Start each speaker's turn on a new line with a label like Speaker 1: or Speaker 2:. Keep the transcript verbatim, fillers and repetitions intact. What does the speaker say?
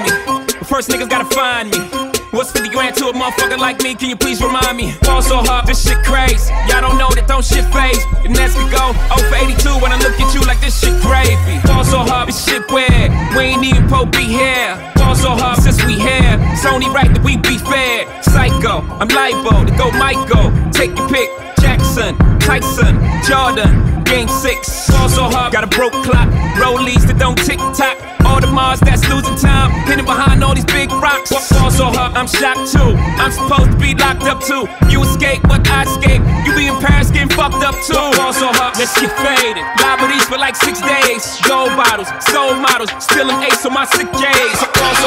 Speaker 1: me. But first niggas gotta find me. What's fifty grand to a motherfucker like me? Can you please remind me? Fall so hard, this shit crazy. Y'all don't know that don't shit phase. The next we go oh for eighty-two when I look at you like this shit gravy. Fall so hard, this shit weird. We ain't even po be here. Fall so hard since we here. It's only right that we be fair. Psycho, I'm libo to go Michael. Take your pick. Jackson, Tyson, Jordan. Game six. Fall so hard, got a broke clock. Rollies that don't tick tock. All the Mars that's losing time, hidden behind all these big rocks. Fall so hard, I'm shocked too. I'm supposed to be locked up too. You escape, but I escape. You be in Paris getting fucked up too. Fall so hard, let's get faded. Liberties for like six days. Gold bottles, soul models, spilling ace on my sick days. Fall so